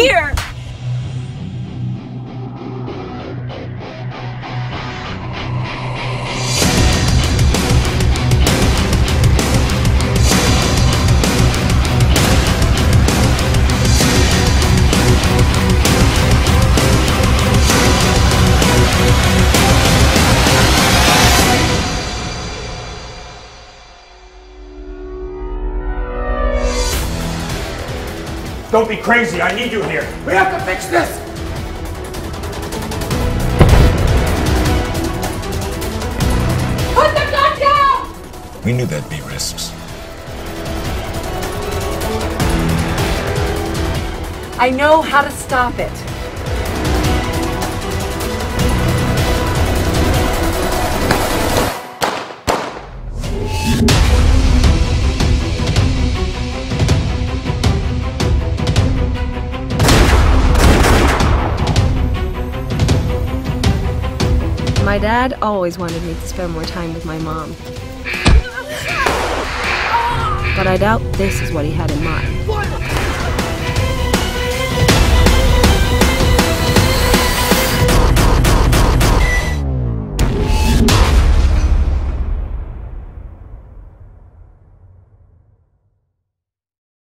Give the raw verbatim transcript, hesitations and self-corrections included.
here! Don't be crazy, I need you here. We have to fix this! Put the gun down! We knew there'd be risks. I know how to stop it. My dad always wanted me to spend more time with my mom. But I doubt this is what he had in mind.